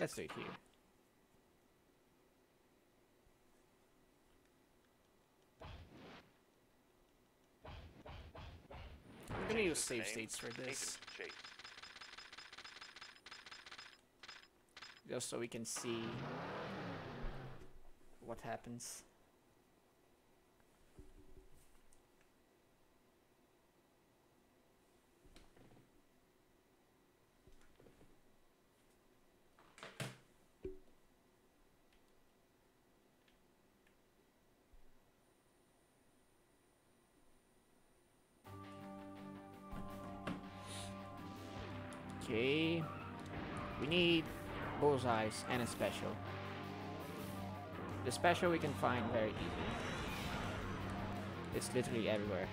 let's do it here. I'm gonna use save states for this. Just so we can see what happens. Okay, we need bullseyes and a special. The special we can find very easily. It's literally everywhere.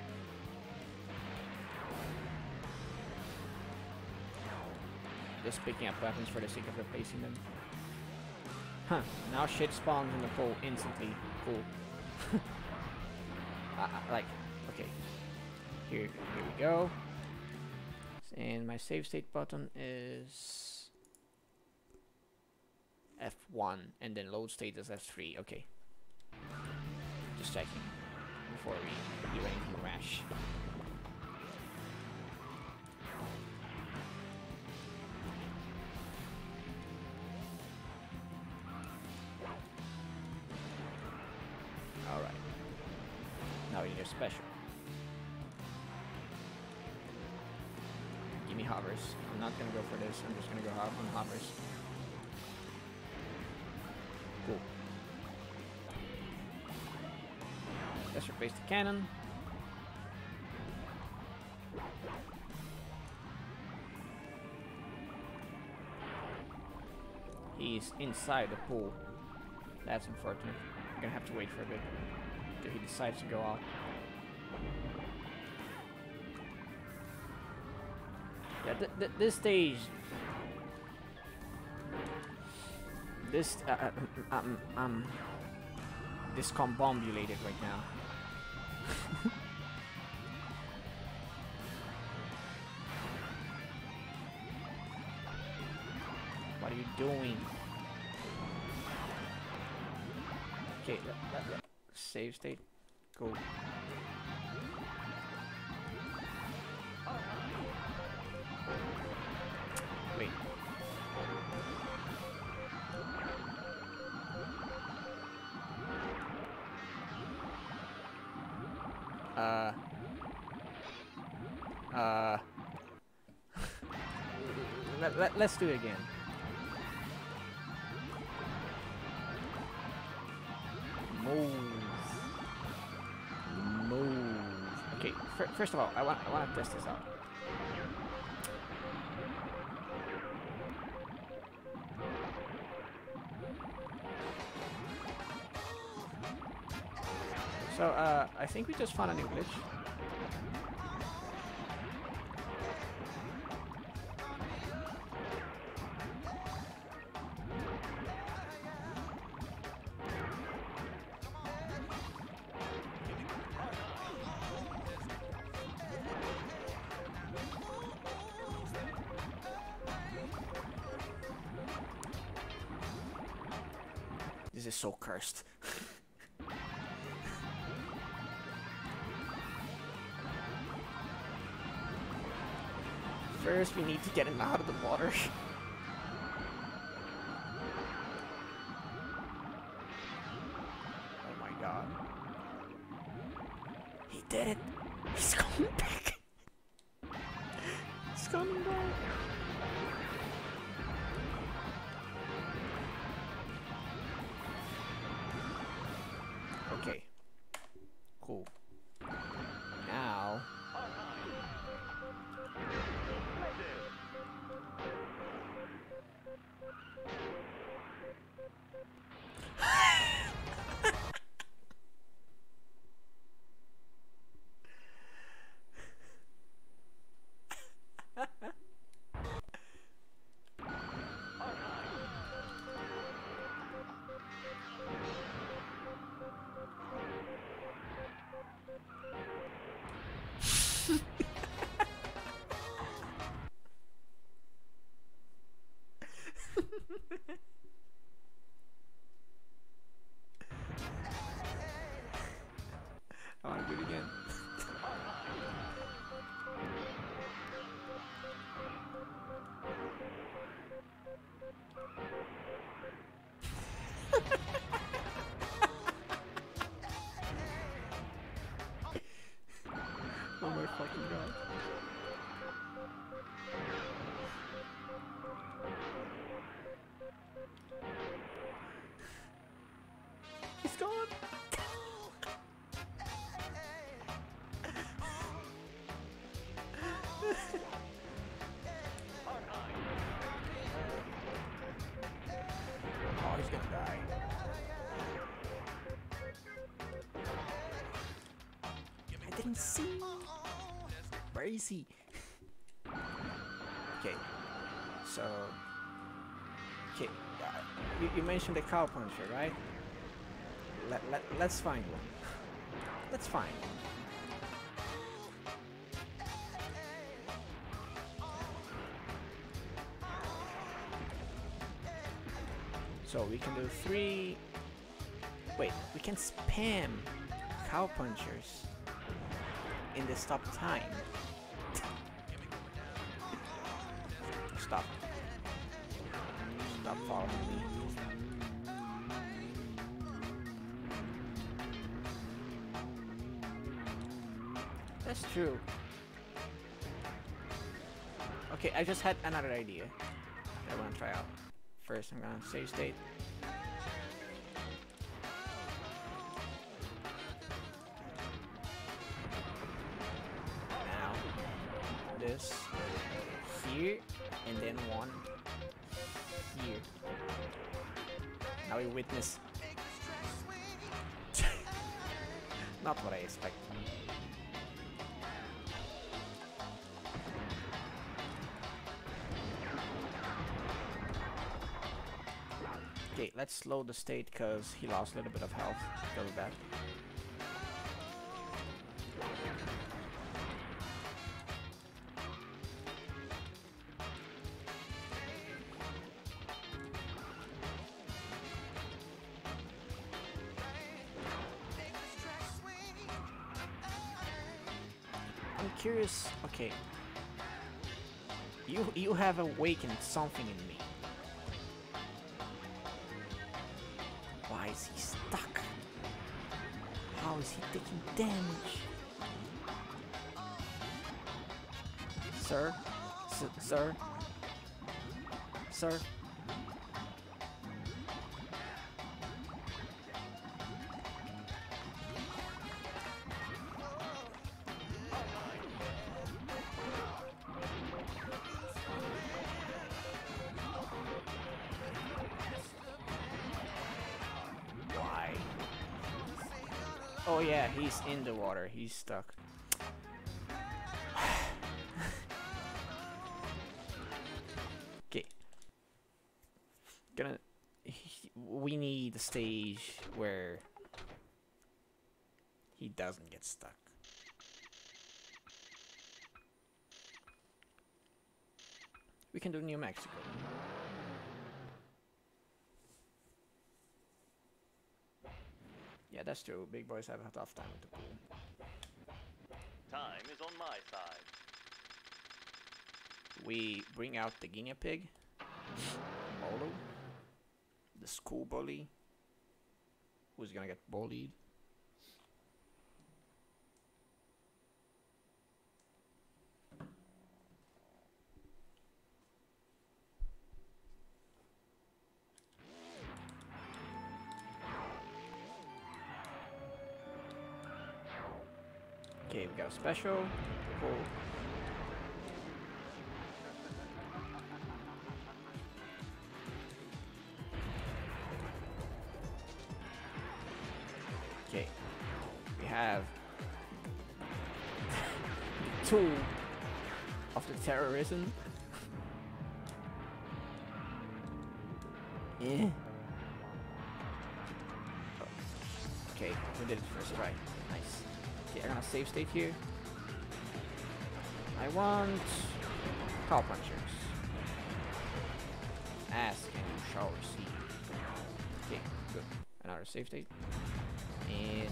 Just picking up weapons for the sake of replacing them. Huh, now shit spawns in the pool instantly. Cool. Like, okay. Here we go. And my save state button is F1, and then load state is F3. Okay. Just checking before we do anything rash. Alright. Now we need a special. Give me hovers. I'm not gonna go for this. I'm just gonna go on hovers. Cool. Let's replace the cannon. He's inside the pool. That's unfortunate. I'm gonna have to wait for a bit till he decides to go out. Yeah, this stage, this I'm discombobulated right now. What are you doing? Okay, save state, go. Wait. Let's do it again. Move. Okay, first of all, I want to test this out. So, I think we just found a new glitch. This is so cursed. First, we need to get him out of the water. Oh my god. He did it! He's coming back! He's coming back! Okay. Cool. Now... Oh my fucking god. He's gone. Oh, he's gonna die. I didn't see. Where is he? Okay, so okay, you mentioned the cow puncher, right? Let's find one. Let's find one. So we can do 3. Wait, we can spam cow punchers in the stop time. Stop. Stop following me. That's true. Okay, I just had another idea that I want to try out. First, I'm gonna save state. Now, this here, and then one here. Now we witness. Not what I expected. Okay, let's slow the state because he lost a little bit of health because of that. I'm curious. Okay, you have awakened something in me. Why is he stuck? How is he taking damage? Sir? Sir? Sir? Oh yeah, he's in the water. He's stuck. Okay. We need a stage where he doesn't get stuck. We can do New Mexico. Yeah, that's true. Big boys have a tough time with the pool. Time is on my side. We bring out the guinea pig, Molo, the school bully, who's gonna get bullied. Okay, we got a special. Cool. Okay, we have the tool of the terrorism. Yeah. Oh. Okay, we did it first try. Nice. Okay, I'm gonna save state here. I want cow punchers. Ask and you shall receive. Okay, good. Another save state. And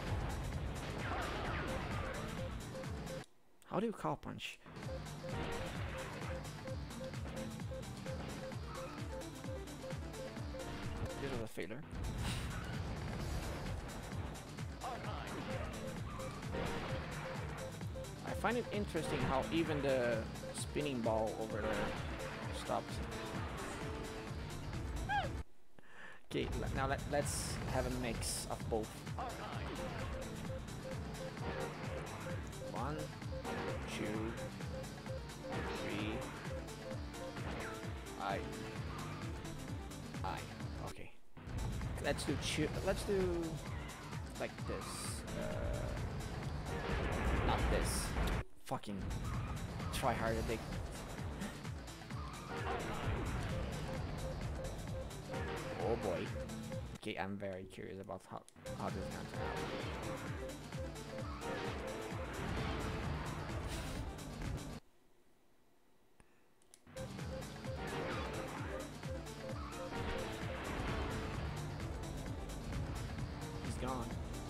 how do you cow punch? This was a failure. I find it interesting how even the spinning ball over there stopped. Okay, now let's have a mix of both. 1, 2, 3. I. Okay. Let's do like this. Not this. Fucking try harder, dick. Oh boy. Okay, I'm very curious about how this is going to turn out. He's gone.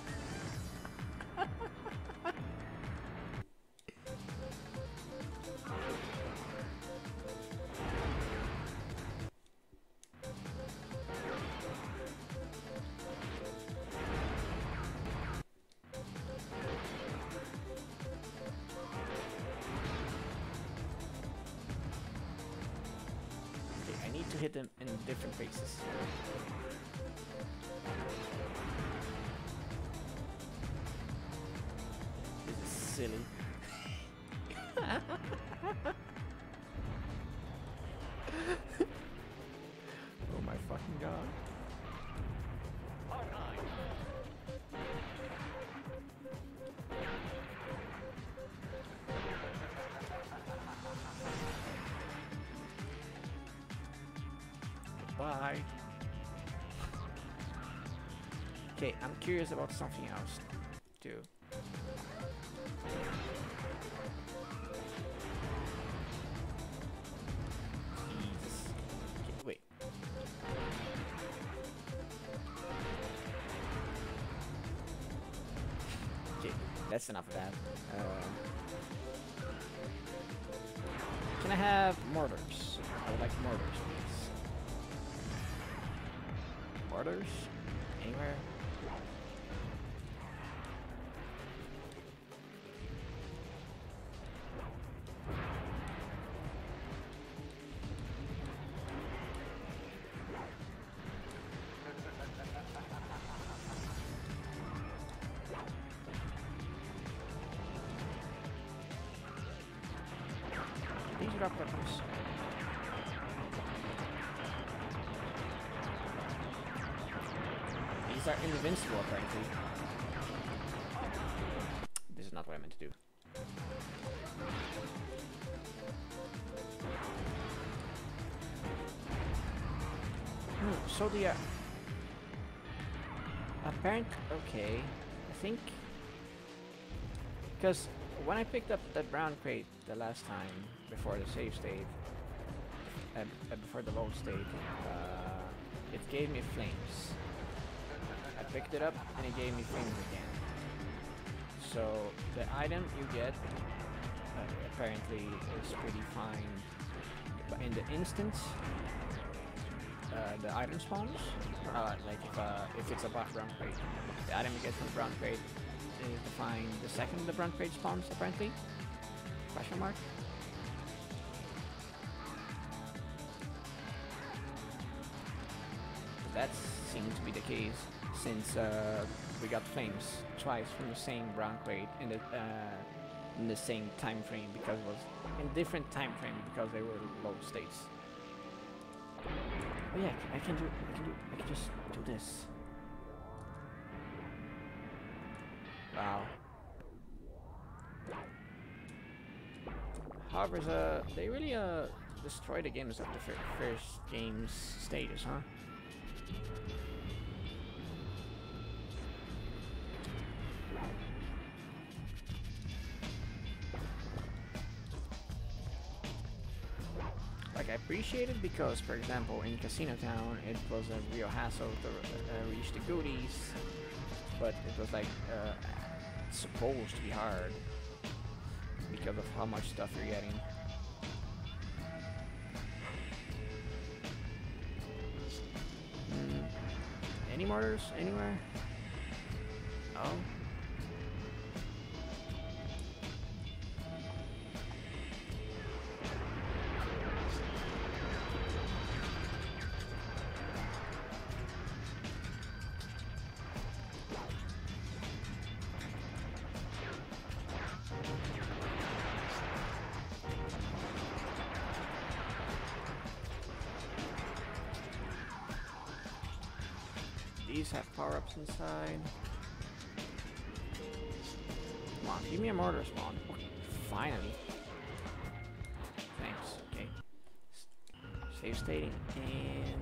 To hit them in different faces. This is silly. Oh my fucking god. Bye. Okay, I'm curious about something else too. Jesus. Okay, wait. Okay, that's enough of that. Can I have mortars? I would like mortars, please. Mortars? Anywhere? These drop weapons. These are invincible, apparently. This is not what I meant to do. So the apparent. Okay, I think because when I picked up the brown crate the last time before the save state, before the load state, it gave me flames. I picked it up and it gave me flames again. So the item you get apparently is pretty fine, but in the instance the item spawns, like if it's a brown crate, the item you get from the brown crate is defined the second the brown crate spawns, apparently. Question mark. That seemed to be the case since we got flames twice from the same brown crate in the same time frame, because it was in different time frame because they were load states. Oh yeah, I can just do this. Wow. However, they really destroy the games of the first game's status, huh? Like, I appreciate it because, for example, in Casino Town, it was a real hassle to reach the goodies, but it was like supposed to be hard because of how much stuff you're getting. Any mortars anywhere? Oh. These have power-ups inside. Come on, give me a mortar spawn. Finally. Thanks, okay. Save stating, and...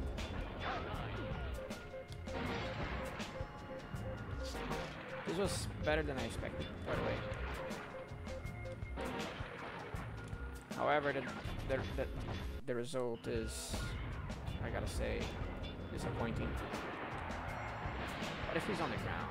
This was better than I expected, by the way. However, the result is, I gotta say, disappointing. What if he's on the ground?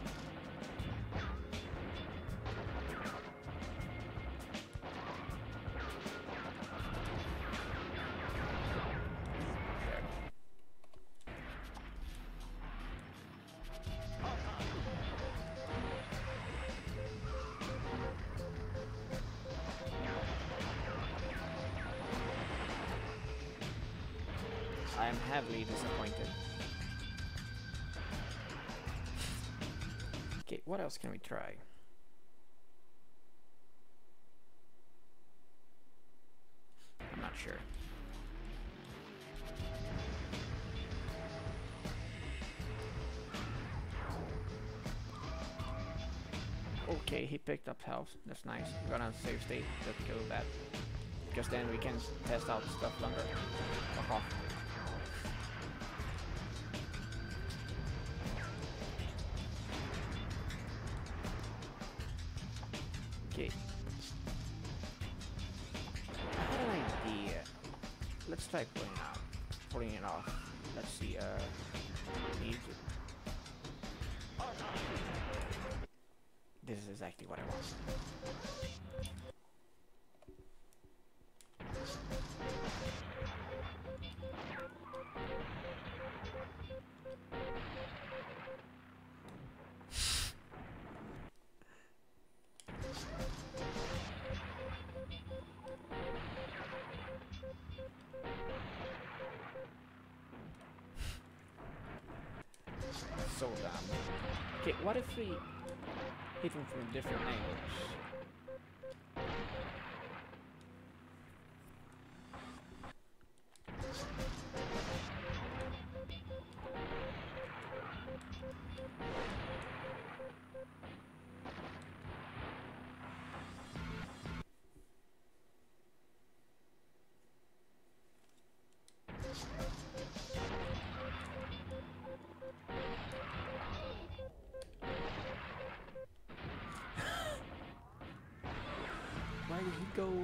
I am heavily disappointed. Okay, what else can we try? I'm not sure. Okay, he picked up health. That's nice. I'm gonna save state to kill that. Because then we can test out stuff longer. Fuck off. Okay. I had an idea. Let's try pulling it off. Let's see, needs it. This is exactly what I want. So dumb. Okay, what if we hit him from different angles? Where did he go?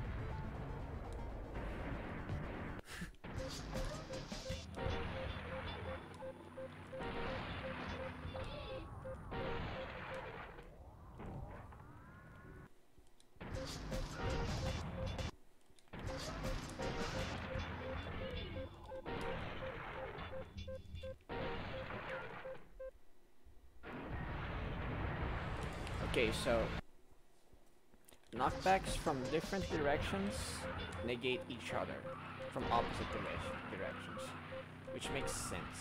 Okay, so knockbacks from different directions negate each other from opposite directions, which makes sense.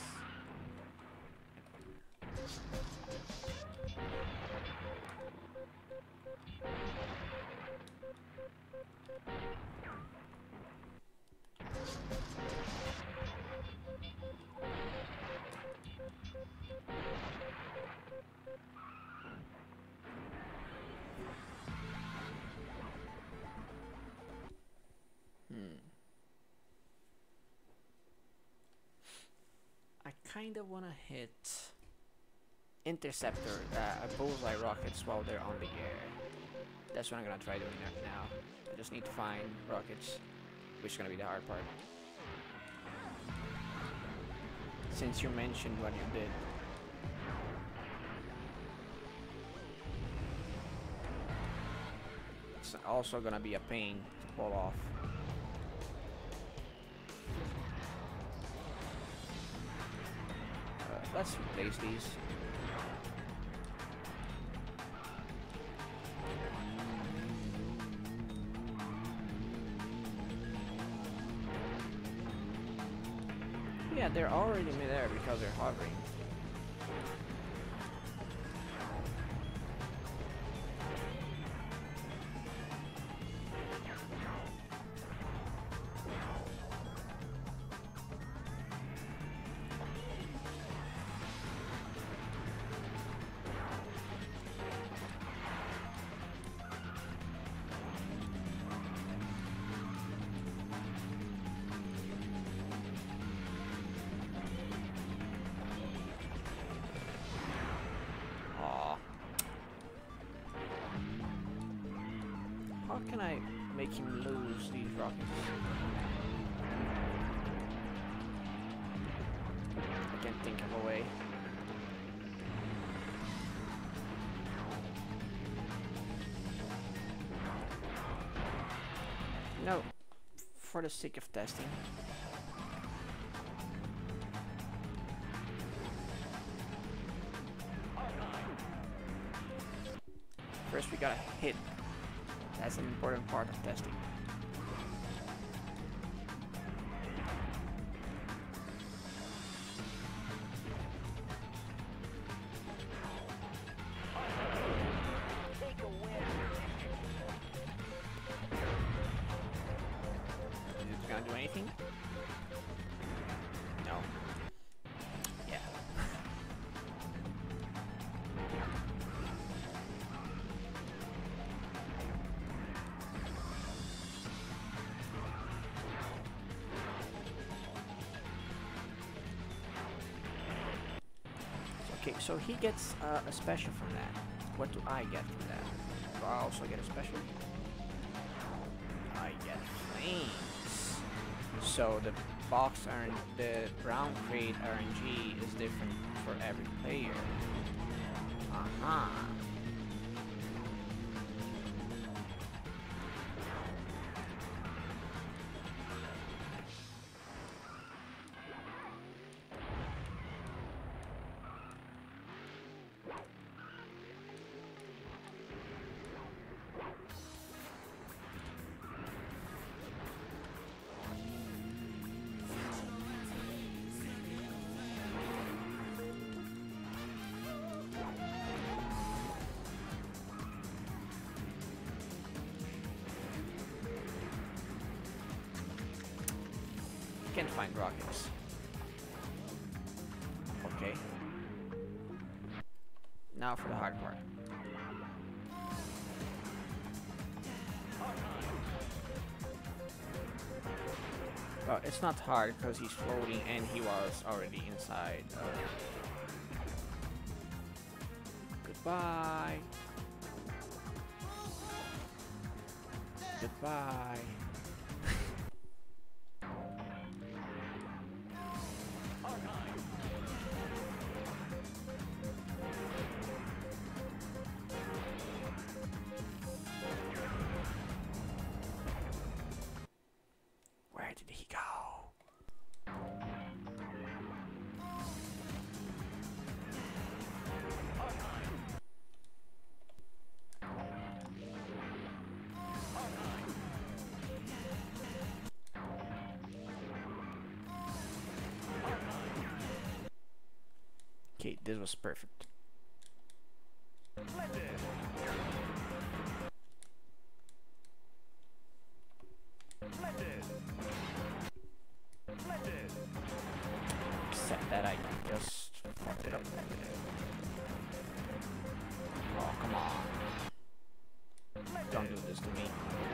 I kind of want to hit interceptor, bullseye rockets while they're on the air. That's what I'm gonna try doing now. I just need to find rockets, which is gonna be the hard part. Since you mentioned what you did. It's also gonna be a pain to pull off. let's replace these. Yeah, they're already mid-air because they're hovering. How can I make him lose these rockets? I can't think of a way. No, for the sake of testing. First we gotta hit. That's an important part of testing. Is it gonna do anything? No. Yeah. Okay, so he gets a special from that. What do I get from that? Do I also get a special? I get flames. So the the brown crate RNG is different for every player. Aha. Can't find rockets. Okay. Now for the hard part. Well, it's not hard because he's floating and he was already inside. Goodbye. Goodbye. Where did he go? Okay, this was perfect. Except that I just fucked it up. Oh, come on. Don't do this to me.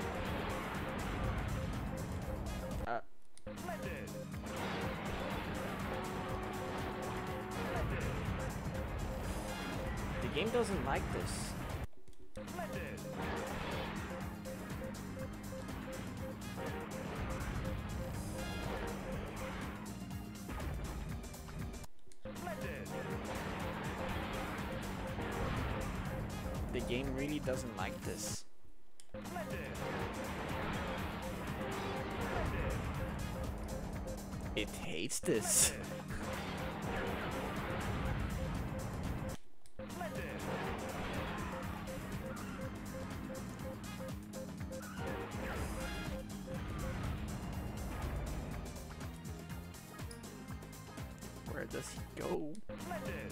The game doesn't like this. The game really doesn't like this. It hates this. does he go? Splendid.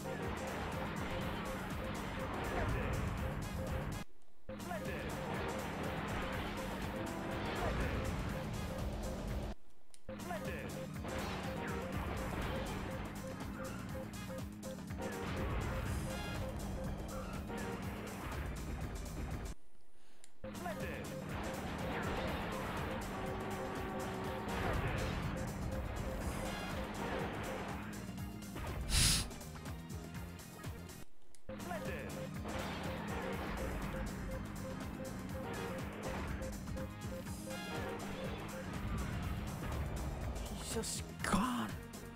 He's just gone.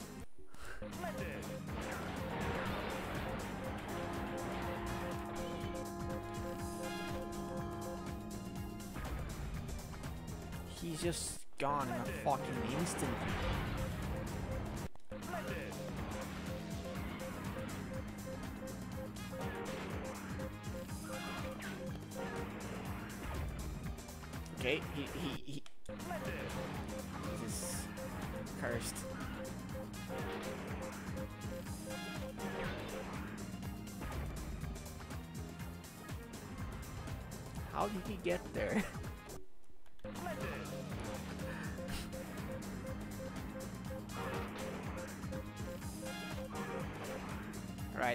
He's just gone in a fucking instant. Okay, he this is cursed. How did he get there? Right.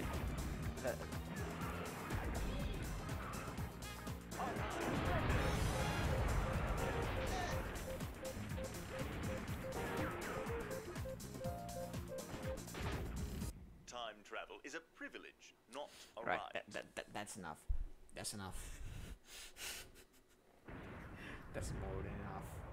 Time travel is a privilege, not a Right. right. That's enough. That's enough. That's more than enough.